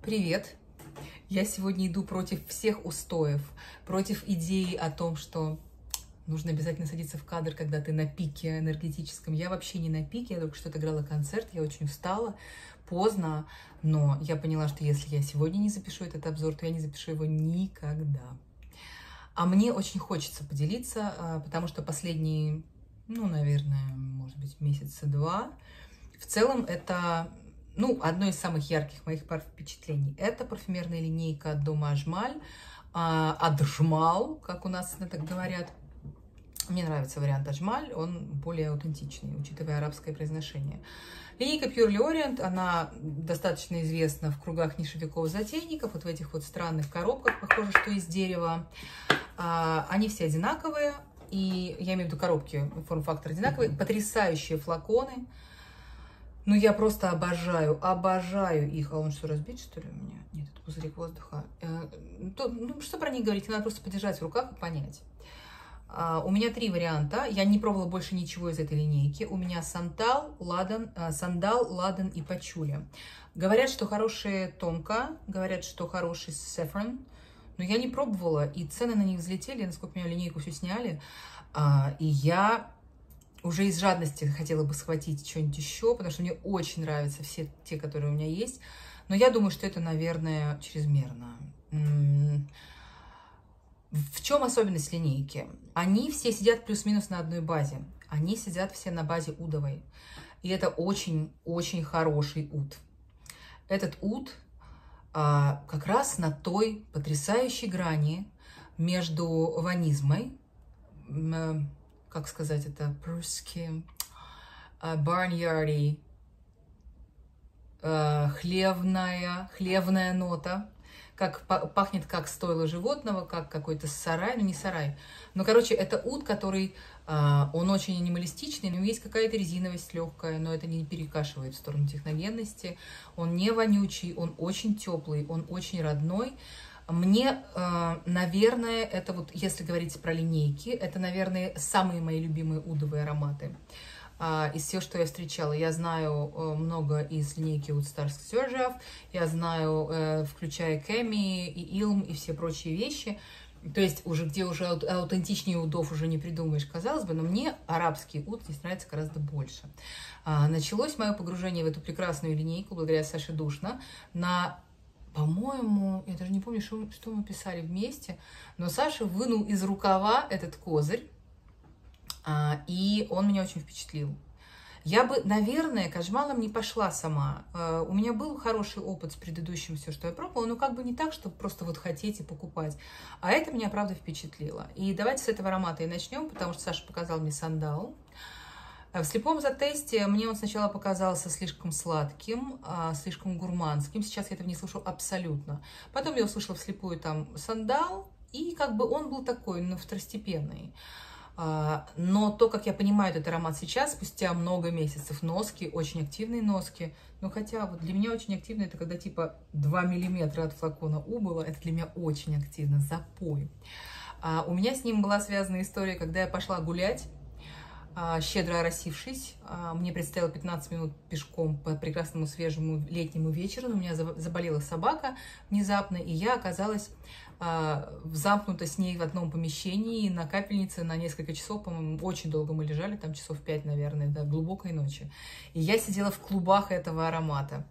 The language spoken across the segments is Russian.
Привет! Я сегодня иду против всех устоев, против идеи о том, что нужно обязательно садиться в кадр, когда ты на пике энергетическом. Я вообще не на пике, я только что отыграла концерт, я очень устала, поздно, но я поняла, что если я сегодня не запишу этот обзор, то я не запишу его никогда. А мне очень хочется поделиться, потому что последние, наверное, может быть, месяца два, в целом это... одно из самых ярких моих впечатлений – это парфюмерная линейка от дома Ажмаль, Аджмал, как у нас это так говорят. Мне нравится вариант Ажмаль, он более аутентичный, учитывая арабское произношение. Линейка Purely Orient, она достаточно известна в кругах нишевиков-затейников, вот в этих вот странных коробках, похоже, что из дерева. Они все одинаковые, и я имею в виду коробки, форм-фактор одинаковый, потрясающие флаконы. Ну, я просто обожаю их. А он что, разбит, что ли, у меня? Нет, это пузырик воздуха. Что про них говорить? Надо просто подержать в руках и понять. У меня 3 варианта. Я не пробовала больше ничего из этой линейки. У меня сандал, ладан и пачули. Говорят, что хорошие тонко, говорят, что хороший saffron. Но я не пробовала, и цены на них взлетели. Насколько меня линейку все сняли. И я... уже из жадности хотела бы схватить что-нибудь еще, потому что мне очень нравятся все те, которые у меня есть. Но я думаю, что это, наверное, чрезмерно. В чем особенность линейки? Они все сидят плюс-минус на одной базе. Они сидят все на базе удовой. И это очень-очень хороший уд. Этот уд как раз на той потрясающей грани между ванизмой, как сказать это по-русски, барньярди, хлевная нота, как пахнет как стойло животного, как какой-то сарай, не сарай. Но, короче, это уд, который, он очень анималистичный, у него есть какая-то резиновость легкая, но это не перекашивает в сторону техногенности. Он не вонючий, он очень теплый, он очень родной. Мне, наверное, это вот, если говорить про линейки, это, наверное, самые мои любимые удовые ароматы из всего, что я встречала. Я знаю много из линейки Oud Stars Xerjoff, я знаю, включая Кэми и Илм и все прочие вещи. То есть, где уже аутентичнее удов уже не придумаешь, казалось бы, но мне арабский уд здесь нравится гораздо больше. Началось мое погружение в эту прекрасную линейку, благодаря Саше Душно, по-моему, я даже не помню, что мы писали вместе, но Саша вынул из рукава этот козырь, и он меня очень впечатлил. Я бы, наверное, к Ажмалам не пошла сама. У меня был хороший опыт с предыдущим, все, что я пробовала, но как бы не так, чтобы просто вот хотеть и покупать. А это меня, правда, впечатлило. И давайте с этого аромата и начнем, потому что Саша показал мне сандал. В слепом затесте мне он сначала показался слишком сладким, слишком гурманским. Сейчас я этого не слышу абсолютно. Потом я услышала вслепую там сандал, и как бы он был такой, второстепенный. Но то, как я понимаю этот аромат сейчас, спустя много месяцев, носки, очень активные носки. Хотя вот для меня очень активно это когда типа 2 миллиметра от флакона убыло. Это для меня очень активно, запой. У меня с ним была связана история, когда я пошла гулять, щедро оросившись. Мне предстояло 15 минут пешком по прекрасному свежему летнему вечеру. У меня заболела собака внезапно, и я оказалась замкнута с ней в одном помещении на капельнице на несколько часов, по-моему, очень долго мы лежали, там часов 5, наверное, до глубокой ночи. И я сидела в клубах этого аромата.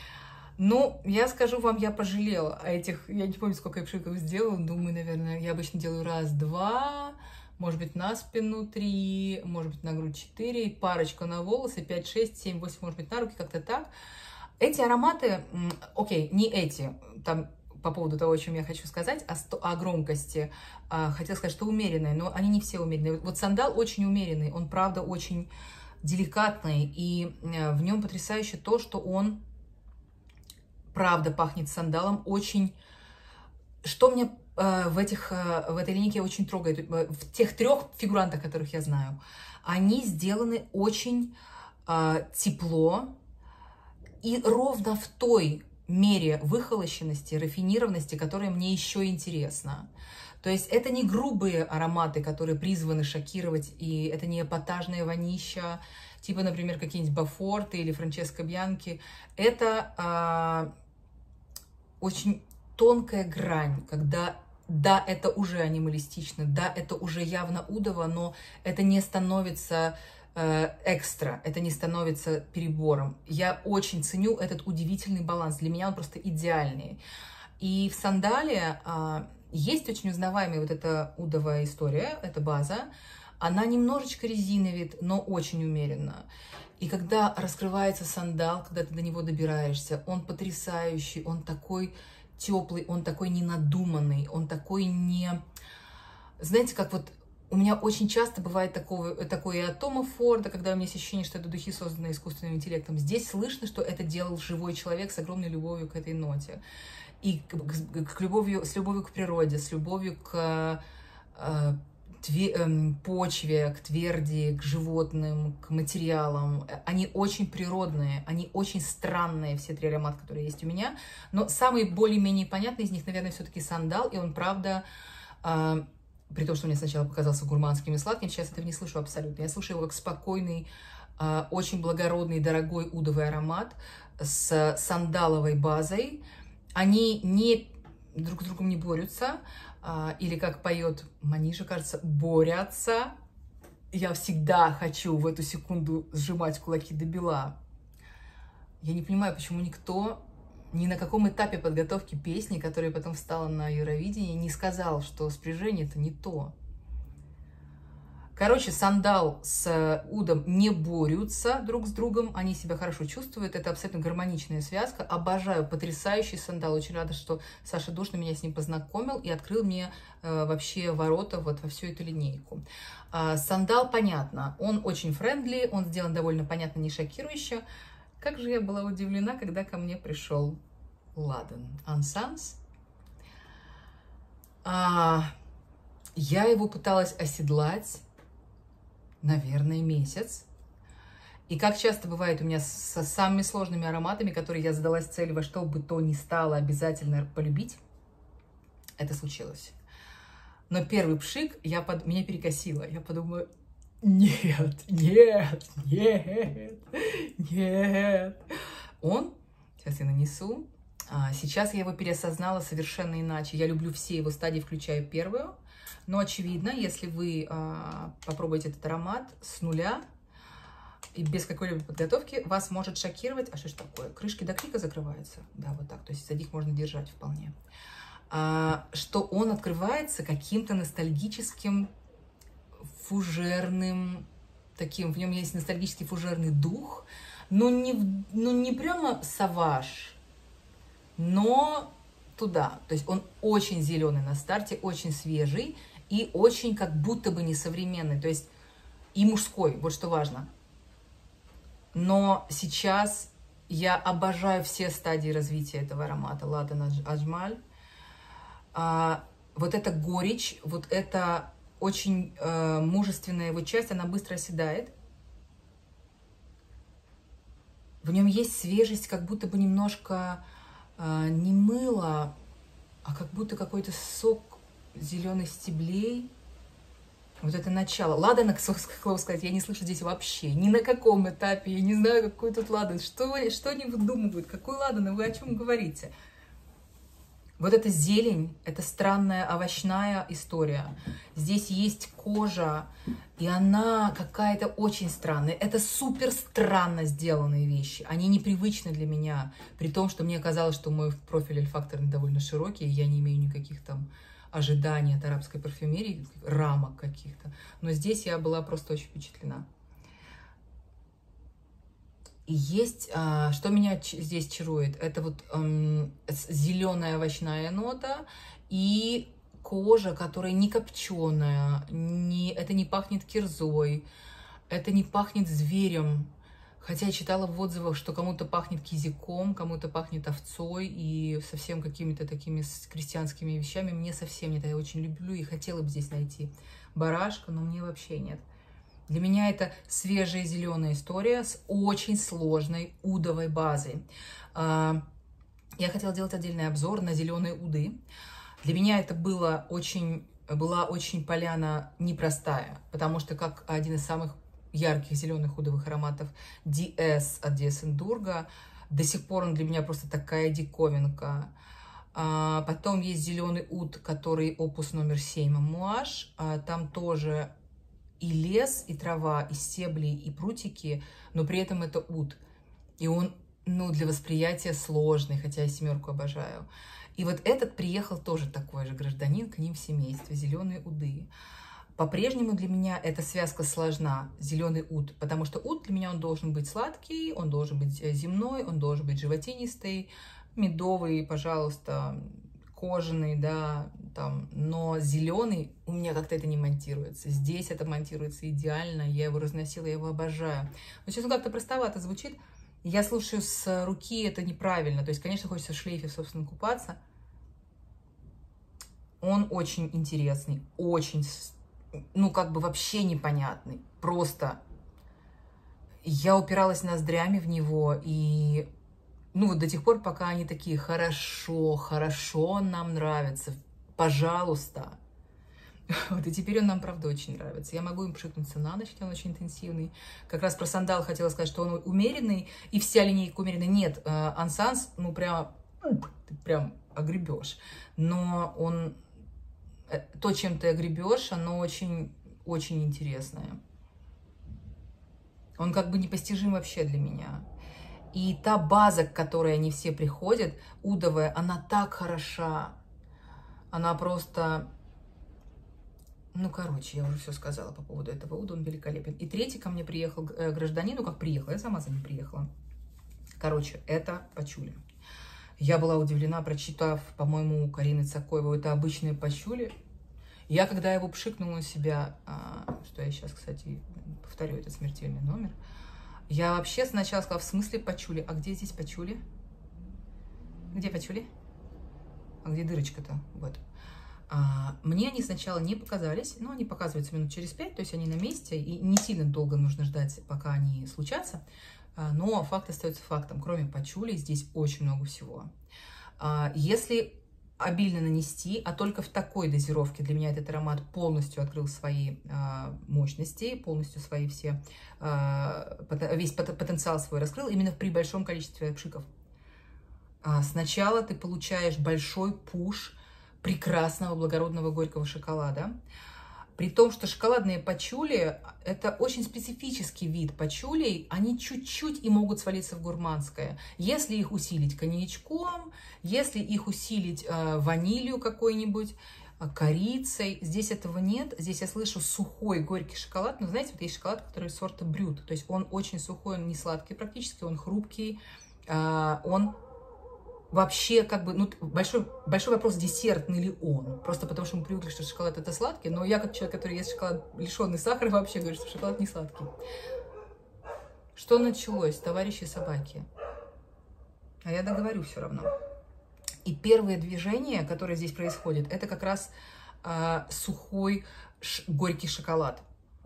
Я скажу вам, я пожалела этих, я не помню, сколько я пшиков сделала, думаю, наверное, я обычно делаю раз-два, может быть, на спину 3, может быть, на грудь 4, парочка на волосы, 5, 6, 7, 8, может быть, на руки, как-то так. Эти ароматы, окей, не эти, там, по поводу того, о чем я хочу сказать, о громкости, хотела сказать, что умеренные, но они не все умеренные. Вот сандал очень умеренный, он, правда, очень деликатный, и в нем потрясающе то, что он, правда, пахнет сандалом очень... Что мне в этой линейке очень трогает, в тех 3 фигурантах, которых я знаю, они сделаны очень тепло и ровно в той мере выхолощенности, рафинированности, которая мне еще интересна. То есть это не грубые ароматы, которые призваны шокировать, и это не эпатажная вонища, типа, например, какие-нибудь Бафорты или Франческо Бьянки. Это очень тонкая грань, когда, да, это уже анималистично, да, это уже явно удово, но это не становится экстра, это не становится перебором. Я очень ценю этот удивительный баланс, для меня он просто идеальный. И в сандале есть очень узнаваемая вот эта удовая история, эта база. Она немножечко резиновит, но очень умеренно. И когда раскрывается сандал, когда ты до него добираешься, он потрясающий, он такой теплый, он такой ненадуманный, он такой не... Знаете, как вот у меня очень часто бывает такое и от Тома Форда, когда у меня есть ощущение, что это духи, созданные искусственным интеллектом. Здесь слышно, что это делал живой человек с огромной любовью к этой ноте. И с любовью к природе, с любовью к почве, к тверди, к животным, к материалам. Они очень природные, они очень странные, все три аромата, которые есть у меня. Но самый более-менее понятный из них, наверное, все-таки сандал. И он, правда, при том, что мне сначала показался гурманским и сладким, сейчас этого не слышу абсолютно. Я слышу его как спокойный, очень благородный, дорогой удовый аромат с сандаловой базой. Они не друг с другом не борются, или, как поет Манижа, кажется, борются. Я всегда хочу в эту секунду сжимать кулаки до бела. Я не понимаю, почему никто ни на каком этапе подготовки песни, которая потом встала на Евровидении, не сказал, что спряжение это не то. Короче, сандал с удом не борются друг с другом, они себя хорошо чувствуют, это абсолютно гармоничная связка. Обожаю, потрясающий сандал, очень рада, что Саша Душна меня с ним познакомил и открыл мне вообще ворота вот во всю эту линейку. Сандал, понятно, он очень френдли, он сделан довольно понятно, не шокирующе. Как же я была удивлена, когда ко мне пришел Ладан Ансанс. Я его пыталась оседлать, наверное, месяц. И как часто бывает у меня со самыми сложными ароматами, которые я задалась целью во что бы то ни стало обязательно полюбить, это случилось. Но первый пшик меня перекосило. Я подумала, нет, нет, нет, нет. Сейчас я нанесу. Сейчас я его переосознала совершенно иначе. Я люблю все его стадии, включая первую. Но, очевидно, если вы попробуете этот аромат с нуля и без какой-либо подготовки, вас может шокировать. А что ж такое? Крышки до клика закрываются? Да, вот так. То есть за них можно держать вполне. Что он открывается каким-то ностальгическим, фужерным, таким, в нем есть ностальгический фужерный дух, но не прямо саваж, но туда. То есть он очень зеленый на старте, очень свежий и очень как будто бы несовременный, то есть и мужской, вот что важно. Но сейчас я обожаю все стадии развития этого аромата Ладан Аджмаль. Вот эта горечь, вот эта очень мужественная его часть, она быстро оседает. В нем есть свежесть, как будто бы немножко не мыло, а как будто какой-то сок зеленых стеблей. Вот это начало. Ладана, к слову сказать, я не слышу здесь вообще. Ни на каком этапе. Я не знаю, какой тут ладан. Что они выдумывают? Какой ладан? Вы о чем говорите? Вот эта зелень, это странная овощная история. Здесь есть кожа, и она какая-то очень странная. Это супер странно сделанные вещи. Они непривычны для меня, при том, что мне казалось, что мой профиль альфакторный довольно широкий, и я не имею никаких там ожиданий от арабской парфюмерии, рамок каких-то. Но здесь я была просто очень впечатлена. И есть, что меня здесь чарует, это вот зеленая овощная нота и кожа, которая не копченая, это не пахнет кирзой, это не пахнет зверем. Хотя я читала в отзывах, что кому-то пахнет кизиком, кому-то пахнет овцой и совсем какими-то такими крестьянскими вещами. Мне совсем нет, я очень люблю и хотела бы здесь найти барашка, но мне вообще нет. Для меня это свежая зеленая история с очень сложной удовой базой. Я хотела делать отдельный обзор на зеленые уды. Для меня это была очень поляна непростая, потому что как один из самых ярких зеленых удовых ароматов DS от Диесендурга, до сих пор он для меня просто такая диковинка. Потом есть зеленый уд, который опус номер 7 амуаж. Там тоже и лес, и трава, и стебли, и прутики, но при этом это уд. И он, ну, для восприятия сложный, хотя я 7 обожаю. И вот этот приехал тоже такой же гражданин, к ним в семействе, зеленые уды. По-прежнему для меня эта связка сложна, зеленый уд, потому что уд для меня он должен быть сладкий, он должен быть земной, он должен быть животинистый, медовый, пожалуйста, кожаный, да, там, но зеленый у меня как-то это не монтируется. Здесь это монтируется идеально, я его разносила, я его обожаю. Но сейчас он как-то простовато звучит. Я слушаю с руки, это неправильно. То есть, конечно, хочется в шлейфе, собственно, купаться. Он очень интересный, очень, ну, как бы вообще непонятный. Просто я упиралась ноздрями в него, и, ну, вот до тех пор, пока они такие, хорошо, хорошо, нам нравится, пожалуйста. Вот, и теперь он нам, правда, очень нравится. Я могу им пшикнуться на ночь, он очень интенсивный. Как раз про сандал хотела сказать, что он умеренный, и вся линейка умеренная. Нет, ансанс, ну, прям, ты прям огребешь. Но он, то, чем ты огребешь, оно очень, очень интересное. Он как бы непостижим вообще для меня. И та база, к которой они все приходят, удовая, она так хороша. Она просто... Ну, короче, я уже все сказала по поводу этого уда, он великолепен. И третий ко мне приехал гражданин, ну, как приехал, я сама за ним приехала. Короче, это пачули. Я была удивлена, прочитав, по-моему, у Карины Цакоевой, это обычные пачули. Я, когда его пшикнула на себя, что я сейчас, кстати, повторю этот смертельный номер, я вообще сначала сказала, в смысле пачули? А где здесь пачули? Где пачули? А где дырочка-то? Вот. Мне они сначала не показались, но они показываются минут через 5, то есть они на месте, и не сильно долго нужно ждать, пока они случатся, но факт остается фактом. Кроме пачули здесь очень много всего. Если обильно нанести, а только в такой дозировке для меня этот аромат полностью открыл свои мощности, полностью свои все, весь потенциал свой раскрыл, именно при большом количестве пшиков. Сначала ты получаешь большой пуш прекрасного благородного горького шоколада. При том, что шоколадные пачули – это очень специфический вид пачулей, они чуть-чуть и могут свалиться в гурманское. Если их усилить коньячком, если их усилить ванилью какой-нибудь, корицей, здесь этого нет. Здесь я слышу сухой горький шоколад. Но знаете, вот есть шоколад, который сорта брют, то есть он очень сухой, он не сладкий практически, он хрупкий, он... Вообще, как бы, ну, большой вопрос, десертный ли он. Просто потому, что мы привыкли, что шоколад это сладкий. Но я, как человек, который ест шоколад, лишенный сахара, вообще говорю, что шоколад не сладкий. Что началось, товарищи собаки? А я договорю все равно. И первое движение, которое здесь происходит, это как раз сухой горький шоколад.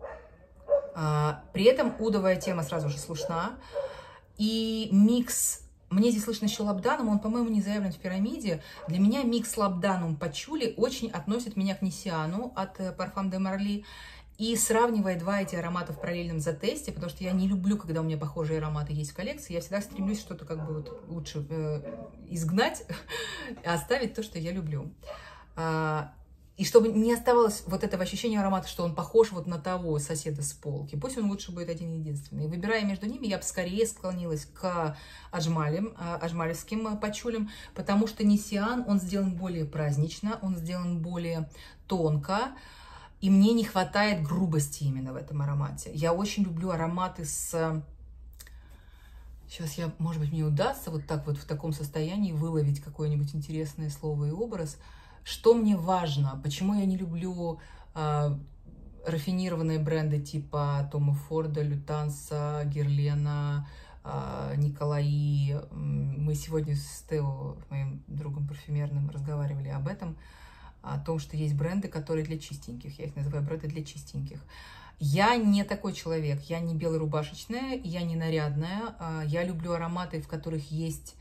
При этом удовая тема сразу же слышна. И микс... Мне здесь слышно еще лабданум, он, по-моему, не заявлен в пирамиде. Для меня микс лабданум пачули очень относит меня к Нисиану от Parfum de Marly. И сравнивая два эти аромата в параллельном затесте, потому что я не люблю, когда у меня похожие ароматы есть в коллекции, я всегда стремлюсь что-то как бы вот лучше изгнать, а оставить то, что я люблю. И чтобы не оставалось вот этого ощущения аромата, что он похож вот на того соседа с полки. Пусть он лучше будет один-единственный. И выбирая между ними, я бы скорее склонилась к аджмалевским пачулям, потому что Нисиан, он сделан более празднично, он сделан более тонко, и мне не хватает грубости именно в этом аромате. Я очень люблю ароматы с... Сейчас я, может быть, мне удастся вот так вот в таком состоянии выловить какое-нибудь интересное слово и образ. Что мне важно? Почему я не люблю рафинированные бренды типа Тома Форда, Лютанса, Герлена, Николаи? Мы сегодня с Тео, моим другом парфюмерным, разговаривали об этом, о том, что есть бренды, которые для чистеньких. Я их называю бренды для чистеньких. Я не такой человек. Я не белорубашечная, я не нарядная. Я люблю ароматы, в которых есть...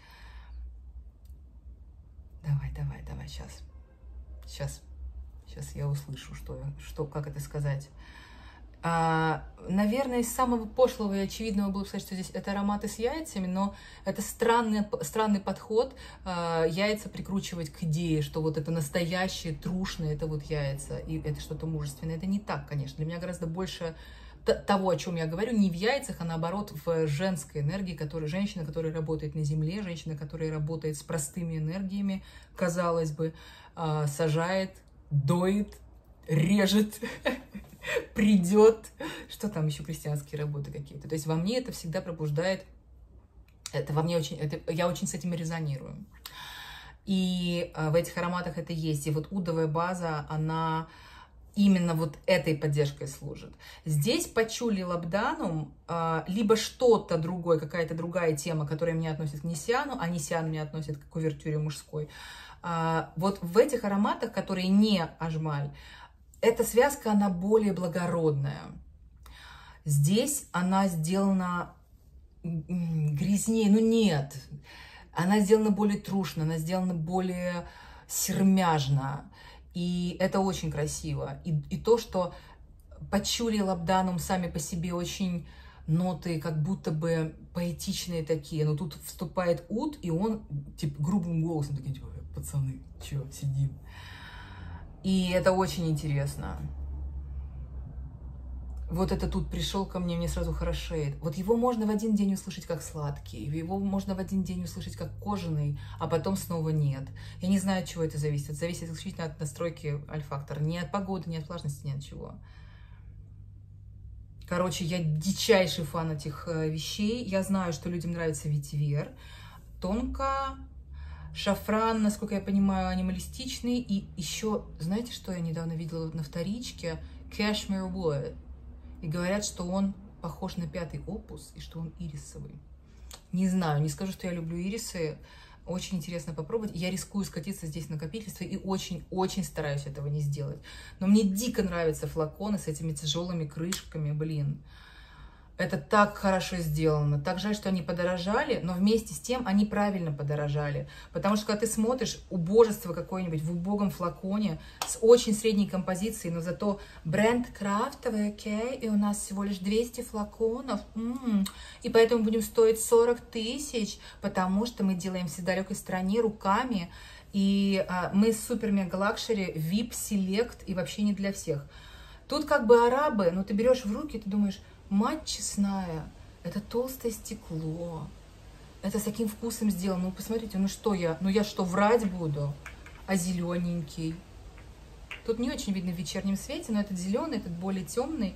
Давай, сейчас я услышу, как это сказать. Наверное, из самого пошлого и очевидного было бы сказать, что здесь это ароматы с яйцами, но это странный подход яйца прикручивать к идее, что вот это настоящие, трушные, это вот яйца, и это что-то мужественное. Это не так, конечно. Для меня гораздо больше того, о чем я говорю, не в яйцах, а наоборот в женской энергии, женщина, которая работает на земле, женщина, которая работает с простыми энергиями, казалось бы, сажает, доит, режет, придет, что там еще крестьянские работы какие-то. То есть во мне это всегда пробуждает, это во мне очень, я очень с этим резонирую. И в этих ароматах это есть. И вот удовая база, она именно вот этой поддержкой служит. Здесь пачули лабданум, либо что-то другое, какая-то другая тема, которая меня относит к нисиану, а нисиан меня относит к увертюре мужской. Вот в этих ароматах, которые не ажмаль, эта связка, она более благородная. Здесь она сделана грязнее, ну нет. Она сделана более трушно, она сделана более сермяжно. И это очень красиво. И то, что пачули и лабданум сами по себе очень ноты, как будто бы поэтичные такие. Но тут вступает ут, и он типа грубым голосом такие, типа, пацаны, чё, сидим. И это очень интересно. Вот это тут пришел ко мне сразу хорошеет. Вот его можно в один день услышать как сладкий, его можно в один день услышать как кожаный, а потом снова нет. Я не знаю, от чего это зависит. Это зависит исключительно от настройки альфактора. Не от погоды, не от влажности, ни от чего. Короче, я дичайший фан этих вещей. Я знаю, что людям нравится ветивер. Тонко. Шафран, насколько я понимаю, анималистичный. И еще, знаете, что я недавно видела на вторичке? Cashmere Wood. И говорят, что он похож на 5-й опус, и что он ирисовый. Не знаю, не скажу, что я люблю ирисы. Очень интересно попробовать. Я рискую скатиться здесь в накопительство и очень-очень стараюсь этого не сделать. Но мне дико нравятся флаконы с этими тяжелыми крышками, блин. Это так хорошо сделано. Так жаль, что они подорожали, но вместе с тем они правильно подорожали. Потому что, когда ты смотришь убожество какое-нибудь в убогом флаконе с очень средней композицией, но зато бренд крафтовый, окей, и у нас всего лишь 200 флаконов, и поэтому будем стоить 40 тысяч, потому что мы делаем в далекой стране руками, и мы супер-мега-лакшери, VIP-селект, и вообще не для всех. Тут как бы арабы, но ты берешь в руки, ты думаешь... Мать честная, это толстое стекло, это с таким вкусом сделано. Ну, посмотрите, ну я что, врать буду? А зелененький? Тут не очень видно в вечернем свете, но этот зеленый, этот более темный,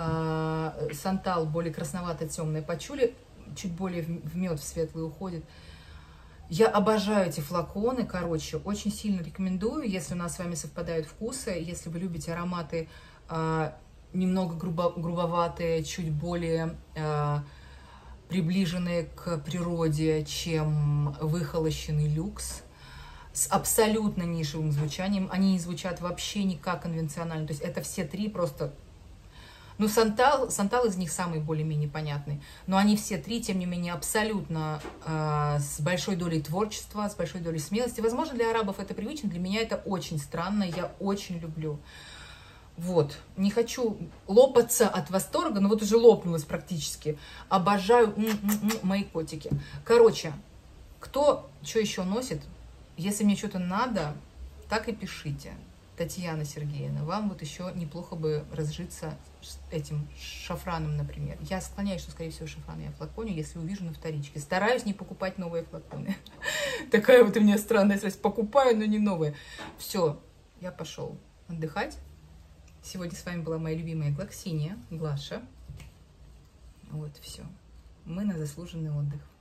сантал более красновато-темный, пачули чуть более в мед, в светлый уходит. Я обожаю эти флаконы, короче, очень сильно рекомендую, если у нас с вами совпадают вкусы, если вы любите ароматы, немного грубоватые, чуть более приближенные к природе, чем выхолощенный люкс, с абсолютно нишевым звучанием. Они не звучат вообще никак конвенционально. То есть это все три просто... Ну, сантал из них самый более-менее понятный. Но они все три, тем не менее, абсолютно с большой долей творчества, с большой долей смелости. Возможно, для арабов это привычно, для меня это очень странно, я очень люблю. Вот, не хочу лопаться от восторга, но вот уже лопнулась практически. Обожаю мои котики. Короче, кто что еще носит, если мне что-то надо, так и пишите. Татьяна Сергеевна, вам вот еще неплохо бы разжиться этим шафраном, например. Я склоняюсь, что, скорее всего, шафран я флаконю, если увижу на вторичке. Стараюсь не покупать новые флаконы. Такая вот у меня странная связь. Покупаю, но не новые. Все, я пошел отдыхать. Сегодня с вами была моя любимая Глаксиния, Глаша. Вот, все. Мы на заслуженный отдых.